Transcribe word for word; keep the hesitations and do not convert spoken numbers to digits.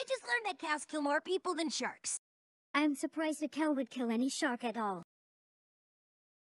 I just learned that cows kill more people than sharks. I'm surprised a cow would kill any shark at all.